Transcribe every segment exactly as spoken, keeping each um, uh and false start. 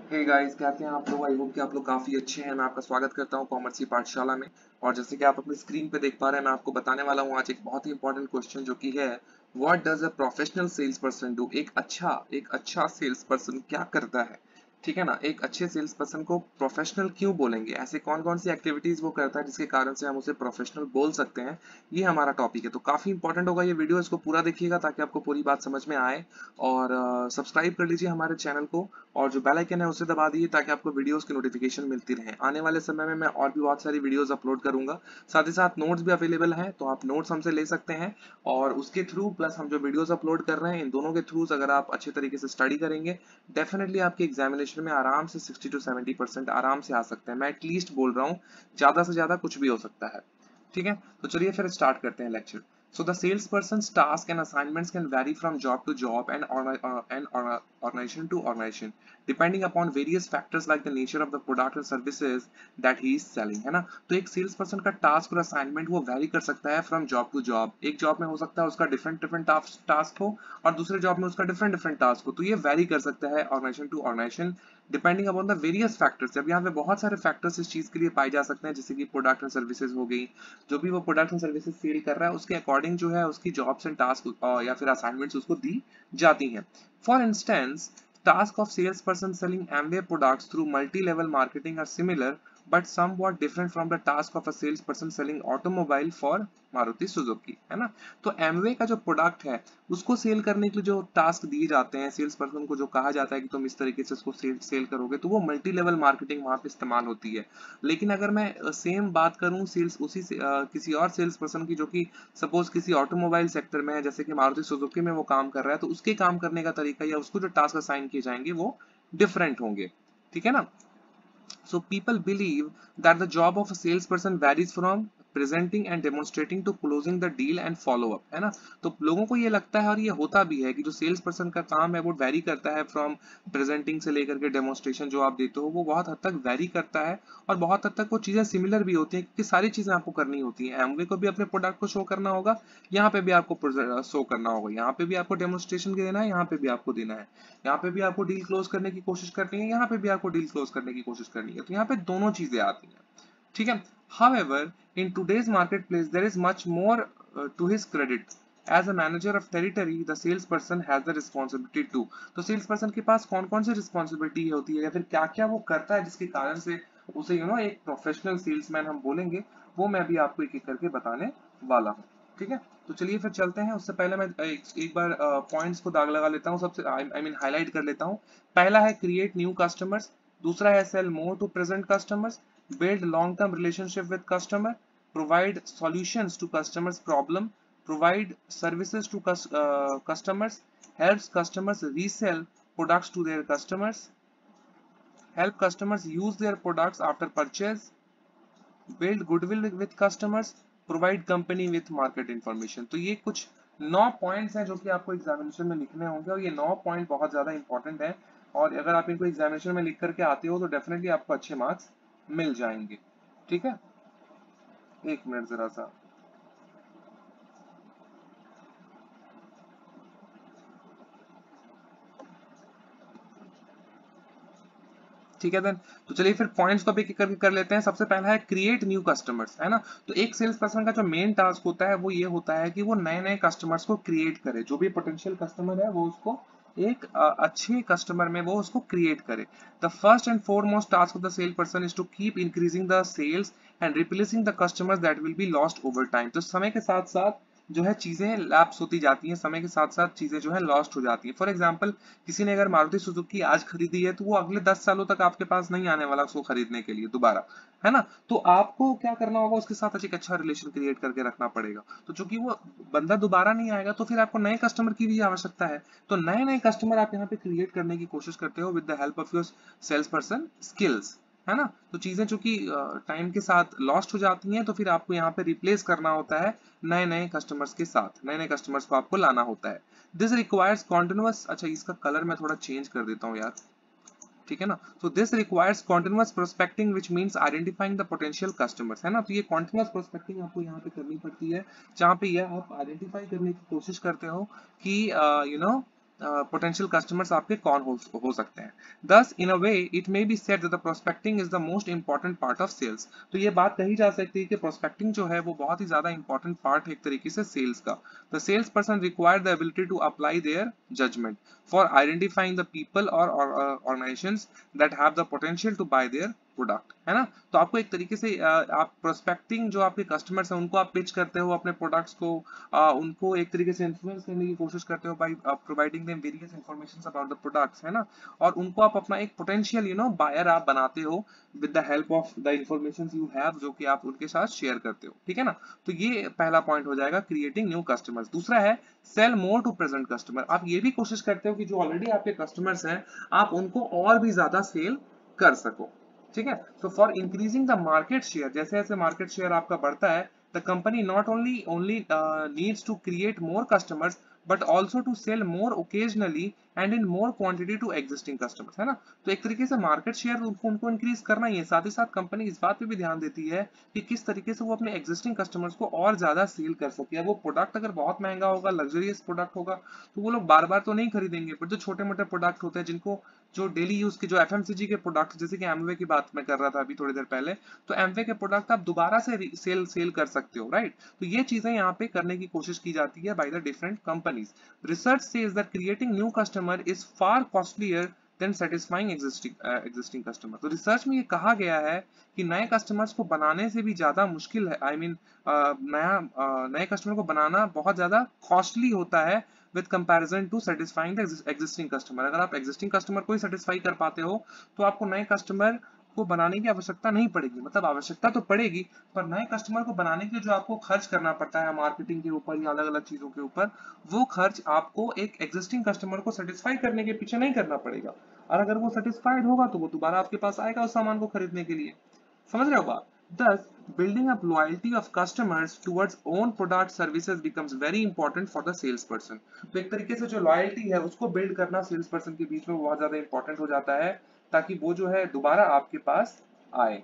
Hey guys, कैसे हैं आप लोग। आई होप कि आप लोग काफी अच्छे हैं। मैं आपका स्वागत करता हूं कॉमर्स पाठशाला में। और जैसे कि आप अपनी स्क्रीन पे देख पा रहे हैं, मैं आपको बताने वाला हूं आज एक बहुत ही इंपॉर्टेंट क्वेश्चन, जो कि है what does a professional sales person do. एक अच्छा एक अच्छा सेल्स पर्सन क्या करता है। ठीक है ना। एक अच्छे सेल्स पर्सन को प्रोफेशनल क्यों बोलेंगे, ऐसे कौन कौन सी एक्टिविटीज वो करता है जिसके कारण से हम उसे प्रोफेशनल बोल सकते हैं। ये हमारा टॉपिक है, तो काफी इंपॉर्टेंट होगा ये वीडियो। इसको पूरा देखिएगा ताकि आपको पूरी बात समझ में आए। और सब्सक्राइब कर लीजिए हमारे चैनल को, और जो बेल आइकन है उसे दबा दीजिए ताकि आपको वीडियोस की नोटिफिकेशन मिलती रहे। आने वाले समय में मैं और भी बहुत सारी वीडियोस अपलोड करूंगा। साथ ही साथ नोट्स भी अवेलेबल हैं, तो आप नोट्स हमसे ले सकते हैं। और उसके थ्रू प्लस हम जो वीडियोस अपलोड कर रहे हैं, इन दोनों के थ्रू अगर आप अच्छे तरीके से स्टडी करेंगे, डेफिनेटली आपके एग्जामिनेशन में आराम से सिक्सटी टू सेवेंटी परसेंट आराम से आ सकते हैं। मैं एटलीस्ट बोल रहा हूँ, ज्यादा से ज्यादा कुछ भी हो सकता है। ठीक है, तो चलिए फिर स्टार्ट करते हैं lecture. So the salesperson's task and assignments can vary from job to job and orga- uh, and orga- organization to organization, depending upon various factors like the nature of the product and services that he is selling, है ना। तो एक sales person का task और assignment वो vary कर सकता है फ्रॉम जॉब टू जॉब। एक जॉब में हो सकता है उसका डिफरेंट डिफरेंट टास्क हो, और दूसरे जॉब में उसका डिफरेंट डिफरेंट टास्क हो। तो ये वैरी कर सकता है organisation to organisation, depending upon the various factors. अब यहाँ पे बहुत सारे फैक्टर्स इस चीज के लिए पाए जा सकते हैं, जैसे कि प्रोडक्ट एंड सर्विसेज हो गई। जो भी वो प्रोडक्ट एंड सर्विसेज सेल कर रहा है, उसके अकॉर्डिंग जो है उसकी जॉब्स एंड टास्क या फिर असाइनमेंट्स उसको दी जाती हैं। For instance, task of salesperson selling Amway products through multi-level marketing are similar but somewhat different from the task of a salesperson selling automobile for Maruti Suzuki, है ना। तो Amway का जो प्रोडक्ट है उसको सेल करने के लिए जो टास्क दिए जाते हैं सेल्स पर्सन को, जो कहा जाता है कि तुम इस तरीके से उसको सेल सेल करोगे, तो वो मल्टी लेवल मार्केटिंग वहां पे इस्तेमाल होती है। लेकिन अगर मैं सेम बात करूं सेल्स उसी से, uh, किसी और सेल्स पर्सन की, जो कि सपोज किसी ऑटोमोबाइल सेक्टर में है, जैसे कि मारुति सुजुकी में वो काम कर रहा है, तो उसके काम करने का तरीका या उसको जो टास्क असाइन किए जाएंगे वो डिफरेंट होंगे। ठीक है ना। So people believe that the job of a salesperson varies from presenting and demonstrating to closing the deal and follow up, है ना। तो लोगों को ये लगता है, और ये होता भी है, कि जो सेल्स पर्सन का काम है वो वैरी करता है फ्रॉम प्रेजेंटिंग से लेकर के डेमोन्स्ट्रेशन जो आप देते हो, वो बहुत हद तक वैरी करता है। और बहुत हद तक वो चीजें सिमिलर भी होती हैं, क्योंकि सारी चीजें आपको करनी होती हैं। एमवे को भी अपने प्रोडक्ट को शो करना होगा, यहाँ पे भी आपको शो करना होगा, यहाँ पे भी आपको डेमोन्स्ट्रेशन देना है, यहाँ पे भी आपको देना है, यहाँ पे भी आपको डील क्लोज करने की कोशिश करनी है, यहाँ पे भी आपको डील क्लोज करने की कोशिश करनी है। तो यहाँ पे दोनों चीजें आती हैं। ठीक है। However, in today's marketplace, there is much more uh, to his credit. As a manager of territory, the salesperson has the responsibility too. तो salesperson के पास कौन कौन सी responsibility होती है, या फिर क्या क्या वो करता है जिसके कारण से उसे यू नो एक प्रोफेशनल सेल्समैन हम बोलेंगे, वो मैं भी आपको एक एक करके बताने वाला हूँ। ठीक है, तो चलिए फिर चलते हैं। उससे पहले मैं एक, एक बार पॉइंट्स को दाग लगा लेता हूँ, सबसे आई मीन हाईलाइट कर लेता हूँ। पहला है क्रिएट न्यू कस्टमर्स, दूसरा है sell more to present customers, build long-term relationship with customer, provide solutions to customers' problem, provide services to cus uh, customers, helps customers resell products to their customers, help customers use their products after purchase, build goodwill with customers, provide company with market information। तो ये कुछ नौ points हैं जो कि आपको examination में लिखने होंगे, और ये नौ पॉइंट बहुत ज्यादा इंपॉर्टेंट है। और अगर आप इनको एग्जामिनेशन में लिख करके आते हो तो डेफिनेटली आपको अच्छे मार्क्स मिल जाएंगे। ठीक है, एक मिनट जरा सा। ठीक है देन, तो चलिए फिर पॉइंट्स को भी एक करके कर लेते हैं। सबसे पहला है क्रिएट न्यू कस्टमर्स, है ना। तो एक सेल्स पर्सन का जो मेन टास्क होता है वो ये होता है कि वो नए नए कस्टमर्स को क्रिएट करे। जो भी पोटेंशियल कस्टमर है वो उसको एक अ, अच्छे कस्टमर में वो उसको क्रिएट करे। The first and foremost task of the sale person is to keep increasing the sales and replacing the customers that will be lost over time. तो समय के साथ साथ जो है चीजें लैप्स होती जाती हैं, समय के साथ साथ चीजें जो है लॉस्ट हो जाती हैं। फॉर एग्जांपल, किसी ने अगर मारुति सुजुकी आज खरीदी है, तो वो अगले दस सालों तक आपके पास नहीं आने वाला उसको खरीदने के लिए दोबारा, है ना। तो आपको क्या करना होगा, उसके साथ एक अच्छा रिलेशन क्रिएट करके रखना पड़ेगा। तो चूंकि वो बंदा दोबारा नहीं आएगा, तो फिर आपको नए कस्टमर की भी आवश्यकता है। तो नए नए कस्टमर आप यहाँ पे क्रिएट करने की कोशिश करते हो with the help of your sales person skills, है ना। तो चीजें चूंकि टाइम के साथ लॉस्ट हो जाती हैं, तो फिर आपको यहाँ पे रिप्लेस करना होता है नए नए कस्टमर्स के साथ, नए नए कस्टमर्स को आपको लाना होता है। दिस रिक्वायर्स कॉन्टिन्यूअस, अच्छा इसका कलर मैं थोड़ा चेंज कर देता हूँ यार, ठीक है ना। So this requires continuous prospecting which means identifying the potential customers, है ना। तो ये कॉन्टिन्यूअस प्रोस्पेक्टिंग आपको यहाँ पे करनी पड़ती है, जहाँ पे ये आप आइडेंटिफाई करने की कोशिश करते हो कि यू नो पोटेंशियल कस्टमर्स आपके कौन हो, हो सकते हैं। Thus in a way it may be said that the prospecting is the most important part of sales. तो ये बात कही जा सकती है कि प्रोस्पेक्टिंग जो है वो बहुत ही ज्यादा इंपॉर्टेंट पार्ट है एक तरीके से सेल्स का। The sales person require the ability to apply their judgement for identifying the people और organisations that have the potential to buy their product, है ना। तो आपको एक तरीके से uh, आप प्रोस्पेक्टिंग जो आपके कस्टमर्स हैं उनको आप पिच करते हो अपने प्रोडक्ट्स को, uh, उनको एक तरीके से इन्फ्लुएंस करने की कोशिश करते हो by providing them various information about the products, है ना। और उनको आप अपना एक पोटेंशियल यू नो बायर आप बनाते हो with the help of the information you have, जो कि आप उनके साथ शेयर करते हो, ठीक है ना। तो ये पहला पॉइंट हो जाएगा क्रिएटिंग न्यू कस्टमर्स। दूसरा है sell more to present customer. आप ये भी कोशिश करते हो कि जो ऑलरेडी आपके कस्टमर्स हैं आप उनको और भी ज्यादा सेल कर सको, ठीक है। तो for increasing the market share, जैसे जैसे मार्केट शेयर आपका बढ़ता है, the company not only only needs to create more customers but also to sell more occasionally and in more quantity to existing customers, है ना। तो एक तरीके से मार्केट शेयर उनको उनको इंक्रीज करना ही है। साथ ही साथ कंपनी इस बात पे भी ध्यान देती है कि किस तरीके से वो अपने एग्जिस्टिंग कस्टमर्स को और ज्यादा सेल कर सके। वो प्रोडक्ट अगर बहुत महंगा होगा, लग्जरियस प्रोडक्ट होगा, तो वो लोग बार बार तो नहीं खरीदेंगे, बट जो छोटे मोटे प्रोडक्ट होते हैं जिनको जो डेली यूज के जो एफएमसीजी के प्रोडक्ट, जैसे कि एमवे की बात मैं कर रहा था अभी थोड़ी देर पहले, तो एमवे के प्रोडक्ट आप दोबारा से सेल सेल कर सकते हो, राइट। तो ये चीजें यहाँ पे करने की कोशिश की जाती है by the different companies. Research says that creating new customer is far costlier than satisfying existing uh, existing customer। तो रिसर्च में ये कहा गया है कि नए कस्टमर्स को बनाने से भी ज्यादा मुश्किल है, I I mean mean, uh, नया uh, नए कस्टमर को बनाना बहुत ज्यादा कॉस्टली होता है with comparison to satisfying the existing customer. अगर आप एग्जिस्टिंग कस्टमर को ही सेटिस्फाई कर पाते हो तो आपको नए कस्टमर को बनाने की आवश्यकता नहीं पड़ेगी। मतलब आवश्यकता तो पड़ेगी, पर नए कस्टमर को बनाने के लिए जो आपको खर्च करना पड़ता है मार्केटिंग के ऊपर या अलग अलग चीजों के ऊपर, वो खर्च आपको एक एग्जिस्टिंग कस्टमर को सेटिस्फाई करने के पीछे नहीं करना पड़ेगा। और अगर वो सेटिस्फाइड होगा तो वो दोबारा आपके पास आएगा उस सामान को खरीदने के लिए। समझ रहे हो बात। Thus, building up loyalty of customers towards own product services becomes very important for the salesperson। तो एक तरीके से जो लॉयल्टी है उसको बिल्ड करना सेल्स पर्सन के बीच में बहुत ज्यादा इंपॉर्टेंट हो जाता है, ताकि वो जो है दोबारा आपके पास आए।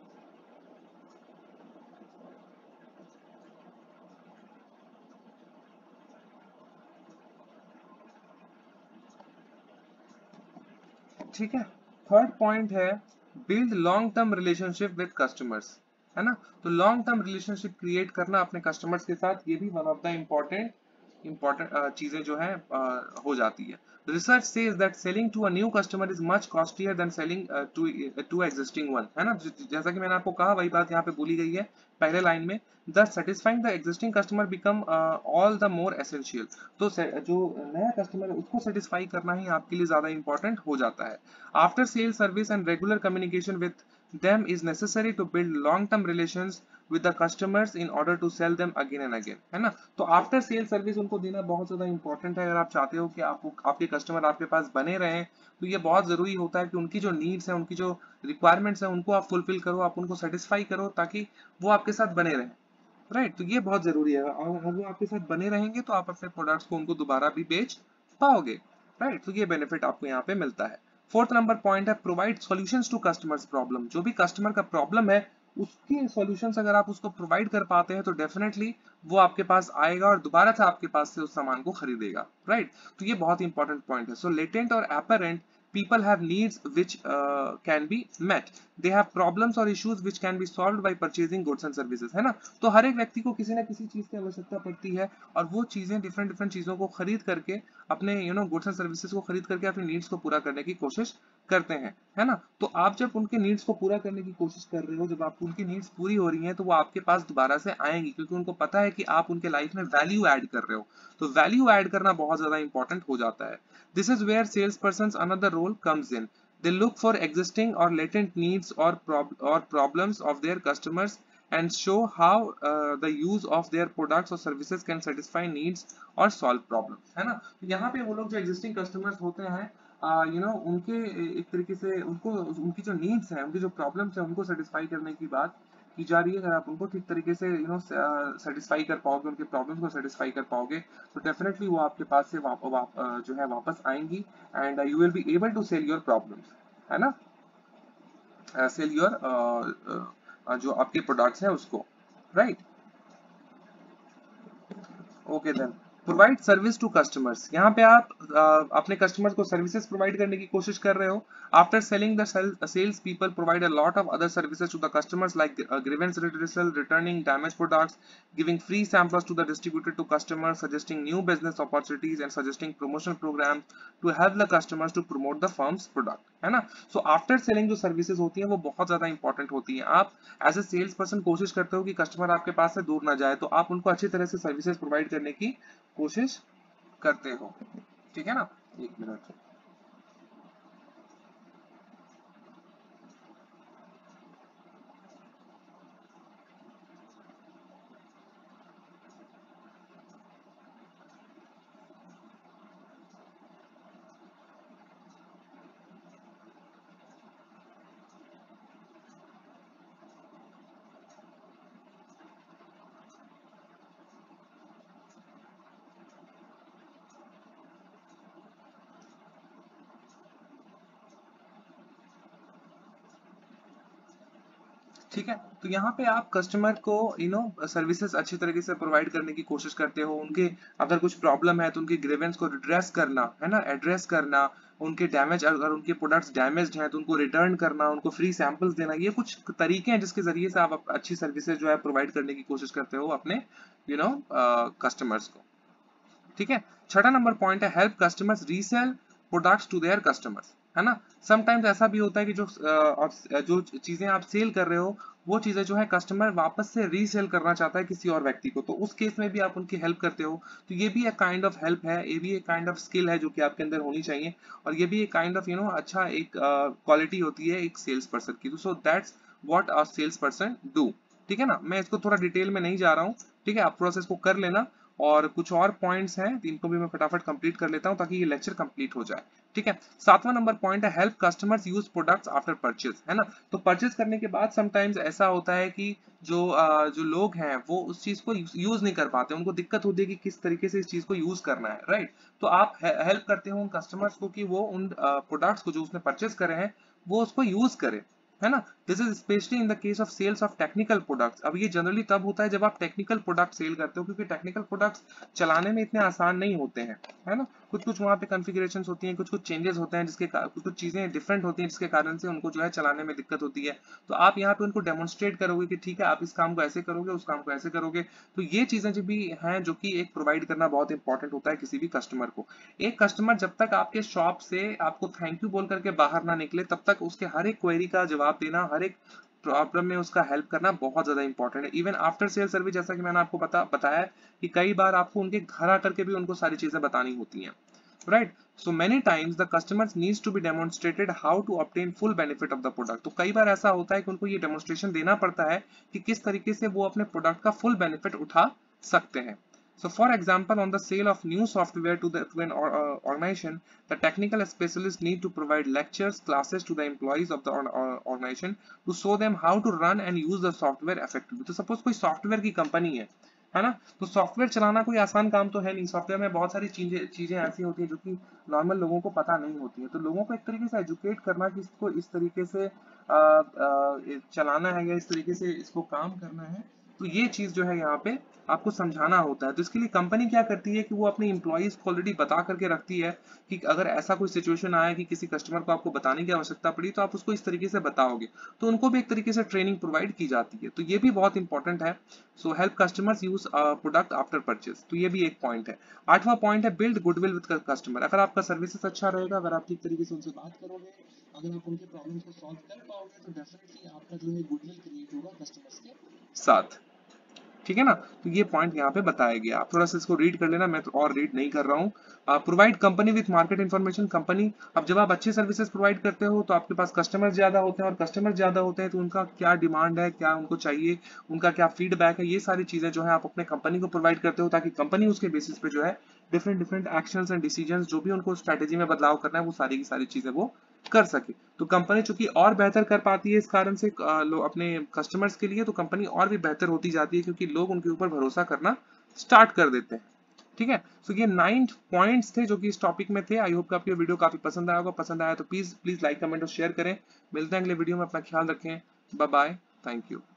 ठीक है। थर्ड पॉइंट है build long term relationship with customers, है ना। तो लॉन्ग टर्म रिलेशनशिप क्रिएट करना अपने कस्टमर्स के साथ, ये भी one of the important important चीजें जो है uh, हो जाती है। Research says that selling to a new customer is much costlier than selling to to existing one, है ना। जैसा कि मैंने आपको कहा वही बात यहाँ पे बोली गई है पहले लाइन में। Thus satisfying the existing customer become uh, all the more essential। तो जो नया कस्टमर है उसको सेटिस्फाई करना ही आपके लिए ज्यादा इंपॉर्टेंट हो जाता है। After sale service and regular communication with them is necessary to build long term relations with the customers in order to sell them again and again, है ना। तो आफ्टर सेल सर्विस उनको देना बहुत ज्यादा इंपॉर्टेंट है। अगर आप चाहते हो कि आप आपके कस्टमर आपके पास बने रहें, तो ये बहुत जरूरी होता है कि उनकी जो नीड्स है, उनकी जो रिक्वायरमेंट्स है, उनको आप फुलफिल करो, आप उनको सेटिस्फाई करो, ताकि वो आपके साथ बने रहें, राइट। तो ये बहुत जरूरी है। और अगर वो आपके साथ बने रहेंगे तो आप अपने प्रोडक्ट्स को उनको दोबारा भी बेच पाओगे, राइट। तो ये बेनिफिट आपको यहाँ पे मिलता है। फोर्थ नंबर पॉइंट है provide solutions to customers problem. जो भी कस्टमर का प्रॉब्लम है उसके सॉल्यूशंस अगर आप उसको प्रोवाइड कर पाते हैं तो डेफिनेटली वो आपके पास आएगा और दोबारा से आपके पास से उस सामान को खरीदेगा, राइट। तो ये बहुत इंपॉर्टेंट पॉइंट है। सो लेटेंट और apparent people have needs which uh, can be met, they have problems or issues which can be solved by purchasing goods and services, है ना। तो हर एक व्यक्ति को किसी ना किसी चीज की आवश्यकता पड़ती है और वो चीजें डिफरेंट डिफरेंट चीजों को खरीद करके अपने you know goods and services को खरीद करके अपनी नीड्स को पूरा करने की कोशिश करते हैं, है ना। तो आप जब उनके नीड्स को पूरा करने की कोशिश कर रहे हो, जब आप उनकी नीड्स पूरी हो रही हैं, तो वो आपके पास दोबारा से आएंगी, क्योंकि उनको पता है कि आप उनके लाइफ में वैल्यू ऐड कर रहे हो। तो वैल्यू ऐड करना बहुत ज्यादा इंपॉर्टेंट हो जाता है। This is where salesperson's another role comes in. They look for existing or latent needs or prob or problems of their customers and show how uh, the use of their products or services can satisfy needs or solve problems, है ना। तो यहाँ पे वो लोग जो existing customers होते हैं, यू नो उनके एक तरीके से उनको उनकी जो नीड्स हैं, उनकी जो प्रॉब्लम्स हैं, उनको सेटिस्फाई करने की बात की जा रही है। अगर आप उनको ठीक तरीके से यू नो सेटिस्फाई कर पाओगे, उनके प्रॉब्लम्स को सेटिस्फाई कर पाओगे, तो डेफिनेटली वो आपके पास से वाप, वाप, जो है वापस आएंगी and you will be able to sell your problems, है ना, सेल योर जो आपके प्रोडक्ट्स हैं उसको, right. Okay then provide service to customers, यहाँ पे आप uh, अपने कस्टमर्स को सर्विसेज प्रोवाइड करने की कोशिश कर रहे हो. After selling the sales people provide a lot of other services to the customers like grievance redressal, returning damage products, giving free samples to the distributor to customers, suggesting new business opportunities and suggesting promotion program to help the customers to promote the firms product, है ना. So after selling जो services होती हैं वो बहुत ज्यादा important होती हैं. आप एज ए सेल्स पर्सन कोशिश करते हो कि कस्टमर आपके पास से दूर ना जाए, तो आप उनको अच्छी तरह से सर्विसेज प्रोवाइड करने की कोशिश करते हो. ठीक है ना. एक मिनट. ठीक है. तो यहाँ पे आप कस्टमर को यू नो सर्विसेज अच्छी तरीके से प्रोवाइड करने की कोशिश करते हो. उनके अगर कुछ प्रॉब्लम है तो उनके ग्रीवेंस को एड्रेस करना, है ना, एड्रेस करना. उनके डैमेज, अगर उनके प्रोडक्ट्स डैमेज्ड हैं तो उनको रिटर्न करना, उनको फ्री सैंपल्स देना. ये कुछ तरीके हैं जिसके जरिए से आप अच्छी सर्विसेज जो है प्रोवाइड करने की कोशिश करते हो अपने यू नो कस्टमर्स को. ठीक है. छठा नंबर पॉइंट है help customers resell products to their customers, है ना. समटाइम्स ऐसा भी होता है कि जो uh, जो चीजें आप सेल कर रहे हो वो चीजें जो है कस्टमर वापस से रीसेल करना चाहता है किसी और व्यक्ति को, तो उस केस में भी आप उनकी हेल्प करते हो. तो ये भी एक काइंड ऑफ हेल्प है, ये भी एक काइंड ऑफ स्किल है जो कि आपके अंदर होनी चाहिए, और ये भी एक काइंड ऑफ यू नो अच्छा एक क्वालिटी uh, होती है एक सेल्स पर्सन की. So that's what a sales person do. ठीक है ना. मैं इसको थोड़ा डिटेल में नहीं जा रहा हूँ. ठीक है. आप थोड़ा सा इसको कर लेना, और कुछ और पॉइंट्स हैं इनको भी मैं फटाफट कंप्लीट कर लेता हूं ताकि ये लेक्चर कंप्लीट हो जाए. ठीक है. सातवां नंबर पॉइंट है help customers use products after purchase, है ना. तो परचेज करने के बाद समटाइम्स ऐसा होता है कि जो uh, जो लोग हैं वो उस चीज को यूज नहीं कर पाते, उनको दिक्कत होती है कि किस तरीके से इस चीज को यूज करना है, राइट. तो आप हेल्प करते हो उन कस्टमर्स को कि वो उन प्रोडक्ट्स को जो उसने परचेज करे हैं वो उसको यूज करे, है ना. This is specially in the case of sales of technical products. अब ये जनरली तब होता है जब आप टेक्निकल प्रोडक्ट सेल करते हो, क्योंकि टेक्निकल प्रोडक्ट्स चलाने में इतने आसान नहीं होते हैं, है ना. कुछ कुछ वहाँ पे कॉन्फ़िगरेशंस होती हैं, कुछ कुछ चेंजेस होते हैं जिसके कुछ कुछ चीजें डिफरेंट होती हैं जिसके कारण से उनको जो है चलाने में दिक्कत होती है. तो आप यहाँ पे उनको डेमोन्स्ट्रेट करोगे कि ठीक है आप इस काम को ऐसे करोगे, उस काम को ऐसे करोगे. तो ये चीजें जो भी हैं जो कि एक प्रोवाइड करना बहुत इंपॉर्टेंट होता है किसी भी कस्टमर को. एक कस्टमर जब तक आपके शॉप से आपको थैंक यू बोल करके बाहर ना निकले तब तक उसके हर एक क्वेरी का जवाब देना, हर एक प्रॉब्लम में उसका हेल्प करना बहुत ज्यादा इंपॉर्टेंट है. इवन आफ्टर सेल सर्विस, जैसा कि मैंने आपको बता बताया कि कई बार आपको उनके घर आकर के भी उनको सारी चीजें बतानी होती हैं, right. So many times the customers needs to be demonstrated how to obtain full benefit of the product. तो कई बार ऐसा होता है कि उनको ये डेमोन्स्ट्रेशन देना पड़ता है कि किस तरीके से वो अपने प्रोडक्ट का फुल बेनिफिट उठा सकते हैं. So for example, on the sale of new software to, the, to an uh, organization, the technical specialists need to provide lectures, classes to the employees of the organization to show them how to run and use the software effectively. तो suppose कोई software की company है, है ना. तो software चलाना कोई आसान काम तो है नहीं. सॉफ्टवेयर में बहुत सारी चीजें चीजें ऐसी होती हैं जो कि नॉर्मल लोगों को पता नहीं होती है. तो लोगों को एक तरीके से एजुकेट करना कि इसको इस तरीके से आ, आ, चलाना है या इस तरीके से इसको काम करना है, तो ये चीज जो है यहाँ पे आपको समझाना होता है. तो इसके लिए कंपनी क्या करती है कि वो अपने इंप्लॉइज को ऑलरेडी बता करके रखती है कि अगर ऐसा कोई सिचुएशन आया कि किसी कस्टमर को आपको बताने की आवश्यकता पड़ी तो आप उसको इस तरीके से बताओगे, तो उनको भी एक तरीके से ट्रेनिंग प्रोवाइड की जाती है. तो ये भी बहुत इंपॉर्टेंट है. So help customers use product after purchase, तो ये भी एक पॉइंट है. आठवां पॉइंट है बिल्ड गुडविल विद कस्टमर. अगर आपका सर्विसेज अच्छा रहेगा, अगर आप ठीक तरीके से उनसे बात करोगे, अगर आप उनके प्रॉब्लम को सॉल्व कर पाओगे, तो डेफिनेटली आपका जो है गुडविल क्रिएट होगा कस्टमर्स के साथ. ठीक है ना. तो ये पॉइंट यहाँ पे बताया गया, आप थोड़ा सा इसको रीड कर लेना, मैं तो और रीड नहीं कर रहा हूँ. Provide company with market information. Company, अब जब आप अच्छी सर्विसेज प्रोवाइड करते हो तो आपके पास कस्टमर ज्यादा होते हैं, और कस्टमर ज्यादा होते हैं तो उनका क्या डिमांड है, क्या उनको चाहिए, उनका क्या फीडबैक है, ये सारी चीजें जो है आप अपने कंपनी को प्रोवाइड करते हो ताकि कंपनी उसके बेसिस पे जो है different different actions and decisions जो भी उनको स्ट्रेटेजी में बदलाव करना है वो सारी की सारी चीजें वो कर सके. तो कंपनी चूंकि और बेहतर कर पाती है इस कारण से लो अपने कस्टमर्स के लिए, तो कंपनी और भी बेहतर होती जाती है क्योंकि लोग उनके ऊपर भरोसा करना स्टार्ट कर देते हैं. ठीक है. सो ये नाइन पॉइंट्स थे जो कि इस टॉपिक में थे. आई होप कि आपको ये वीडियो काफी पसंद आया होगा. पसंद आया तो प्लीज प्लीज लाइक कमेंट और शेयर करें. मिलते हैं अगले वीडियो में. अपना ख्याल रखें. Bye bye. Thank you.